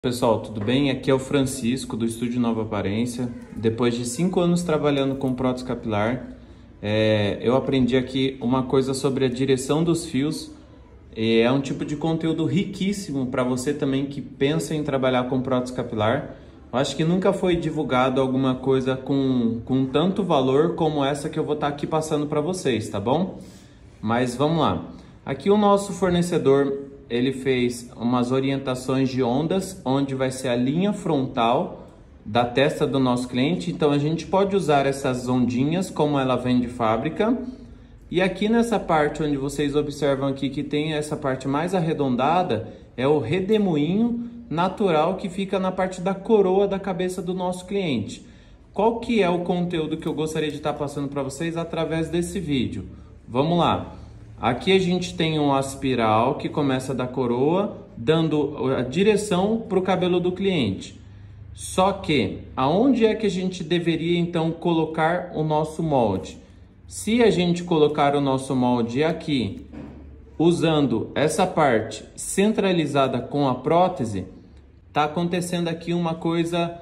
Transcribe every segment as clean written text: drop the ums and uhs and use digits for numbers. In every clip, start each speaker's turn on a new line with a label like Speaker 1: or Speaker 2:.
Speaker 1: Pessoal, tudo bem? Aqui é o Francisco do Estúdio Nova Aparência. Depois de 5 anos trabalhando com prótese capilar, eu aprendi aqui uma coisa sobre a direção dos fios. É um tipo de conteúdo riquíssimo para você também que pensa em trabalhar com prótese capilar. Eu acho que nunca foi divulgado alguma coisa com tanto valor como essa que eu vou estar aqui passando para vocês, tá bom? Mas vamos lá. Aqui o nosso fornecedor, ele fez umas orientações de ondas, onde vai ser a linha frontal da testa do nosso cliente. Então a gente pode usar essas ondinhas como ela vem de fábrica. E aqui nessa parte onde vocês observam aqui que tem essa parte mais arredondada, é o redemoinho natural que fica na parte da coroa da cabeça do nosso cliente. Qual que é o conteúdo que eu gostaria de estar passando para vocês através desse vídeo? Vamos lá. Aqui a gente tem um aspiral que começa da coroa, dando a direção para o cabelo do cliente. Só que, aonde é que a gente deveria então colocar o nosso molde? Se a gente colocar o nosso molde aqui, usando essa parte centralizada com a prótese, está acontecendo aqui uma coisa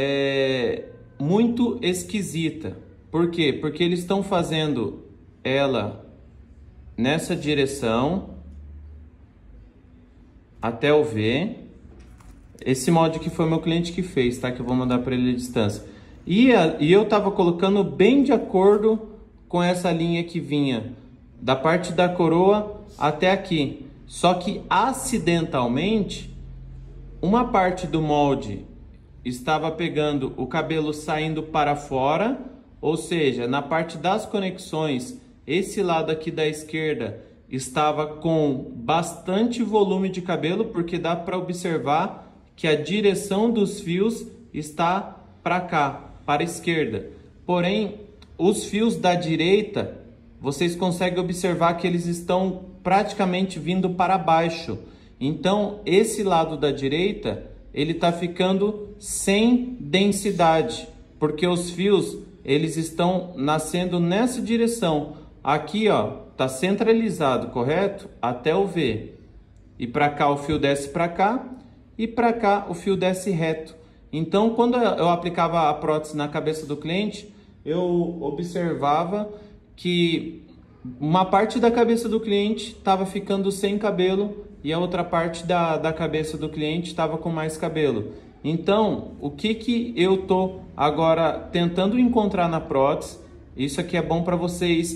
Speaker 1: muito esquisita. Por quê? Porque eles estão fazendo ela nessa direção até o V. Esse molde que foi meu cliente que fez, tá? Que eu vou mandar para ele a distância. E eu tava colocando bem de acordo com essa linha que vinha da parte da coroa até aqui. Só que acidentalmente, uma parte do molde estava pegando o cabelo saindo para fora, ou seja, na parte das conexões, esse lado aqui da esquerda estava com bastante volume de cabelo, porque dá para observar que a direção dos fios está para cá, para a esquerda. Porém, os fios da direita, vocês conseguem observar que eles estão praticamente vindo para baixo. Então, esse lado da direita, ele está ficando sem densidade, porque os fios, eles estão nascendo nessa direção. Aqui, ó, tá centralizado, correto? Até o V. E para cá o fio desce para cá e para cá o fio desce reto. Então, quando eu aplicava a prótese na cabeça do cliente, eu observava que uma parte da cabeça do cliente estava ficando sem cabelo e a outra parte da cabeça do cliente estava com mais cabelo. Então, o que eu tô agora tentando encontrar na prótese? Isso aqui é bom para vocês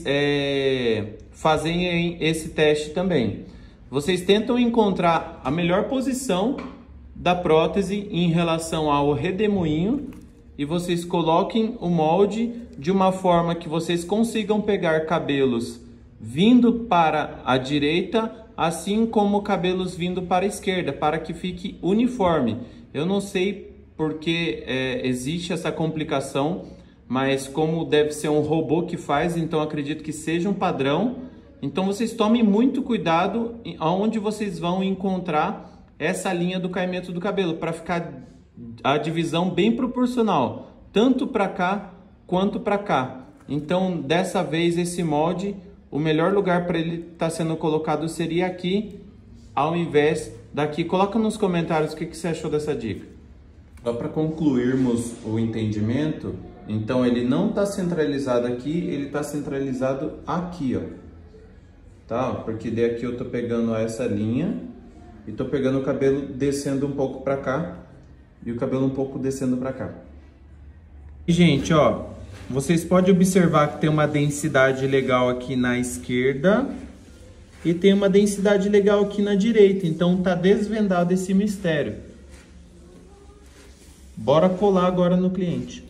Speaker 1: fazerem esse teste também. Vocês tentam encontrar a melhor posição da prótese em relação ao redemoinho e vocês coloquem o molde de uma forma que vocês consigam pegar cabelos vindo para a direita, assim como cabelos vindo para a esquerda, para que fique uniforme. Eu não sei porque existe essa complicação, mas como deve ser um robô que faz, então acredito que seja um padrão. Então vocês tomem muito cuidado aonde vocês vão encontrar essa linha do caimento do cabelo, para ficar a divisão bem proporcional, tanto para cá quanto para cá. Então dessa vez esse molde, o melhor lugar para ele estar sendo colocado seria aqui, ao invés daqui. Coloca nos comentários o que você achou dessa dica. Só para concluirmos o entendimento, então ele não está centralizado aqui, ele está centralizado aqui, ó. Tá? Porque daqui eu tô pegando essa linha e tô pegando o cabelo descendo um pouco para cá e o cabelo um pouco descendo para cá. E, gente, ó, vocês podem observar que tem uma densidade legal aqui na esquerda e tem uma densidade legal aqui na direita. Então tá desvendado esse mistério. Bora colar agora no cliente.